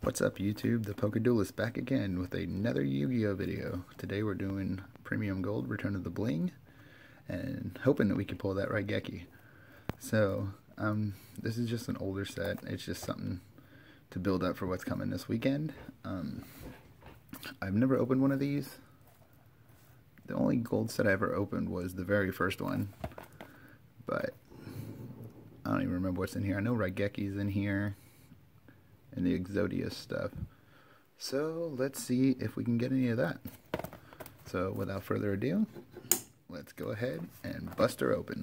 What's up YouTube, the PokeDuelist back again with another Yu-Gi-Oh video. Today we're doing Premium Gold, Return of the Bling, and hoping that we can pull that Raigeki. So, this is just an older set. It's just something to build up for what's coming this weekend. I've never opened one of these. The only gold set I ever opened was the very first one, but I don't even remember what's in here. I know Raigeki's in here and the Exodia stuff. So let's see if we can get any of that. So without further ado, let's go ahead and bust her open.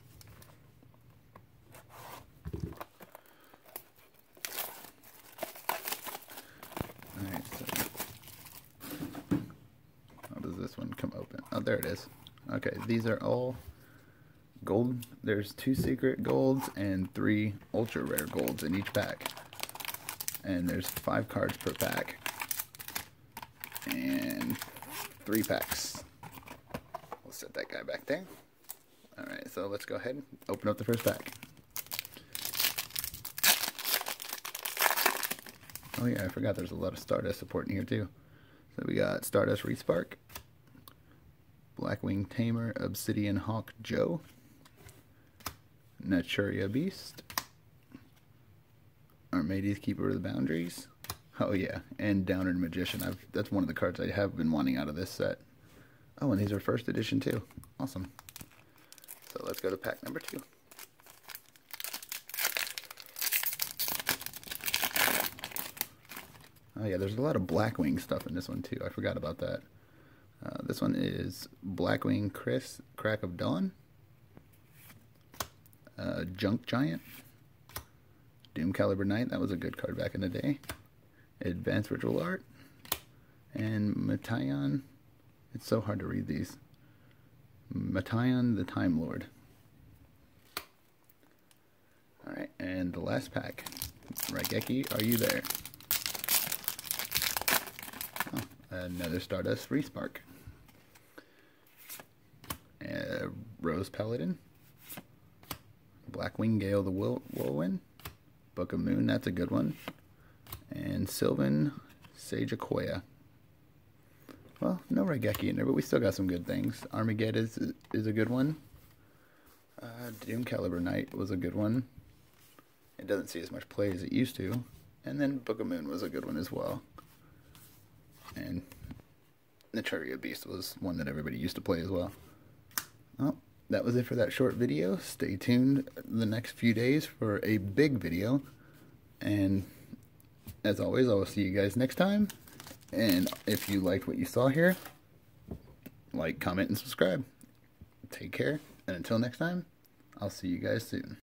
Alright, so how does this one come open? Oh, there it is. Okay, these are all gold. There's 2 secret golds and 3 ultra rare golds in each pack. And there's 5 cards per pack. And 3 packs. We'll set that guy back there. Alright, so let's go ahead and open up the first pack. Oh yeah, I forgot there's a lot of Stardust support in here too. So we got Stardust Respark, Blackwing Tamer, Obsidian Hawk Joe, Naturia Beast, Armades Keeper of the Boundaries. Oh yeah, and Downerd Magician. That's one of the cards I have been wanting out of this set. Oh, and these are first edition too. Awesome. So let's go to pack number 2. Oh yeah, there's a lot of Blackwing stuff in this one too. I forgot about that. This one is Blackwing Chris, Crack of Dawn, Junk Giant, Doom Caliber Knight, that was a good card back in the day, Advanced Ritual Art, and Metaion. It's so hard to read these. Metaion the Time Lord. Alright, and the last pack. Raigeki, are you there? Oh, another Stardust Respark. Rose Paladin. Blackwing Gale the Whirlwind. Book of Moon, that's a good one. And Sylvan Sage Akoya. Well, no Raigeki in there, but we still got some good things. Armageddon is a good one. Doom Caliber Knight was a good one. It doesn't see as much play as it used to. And then Book of Moon was a good one as well. And Naturia Beast was one that everybody used to play as well. Well, that was it for that short video. Stay tuned the next few days for a big video. And as always, I will see you guys next time. And if you liked what you saw here, like, comment, and subscribe. Take care. And until next time, I'll see you guys soon.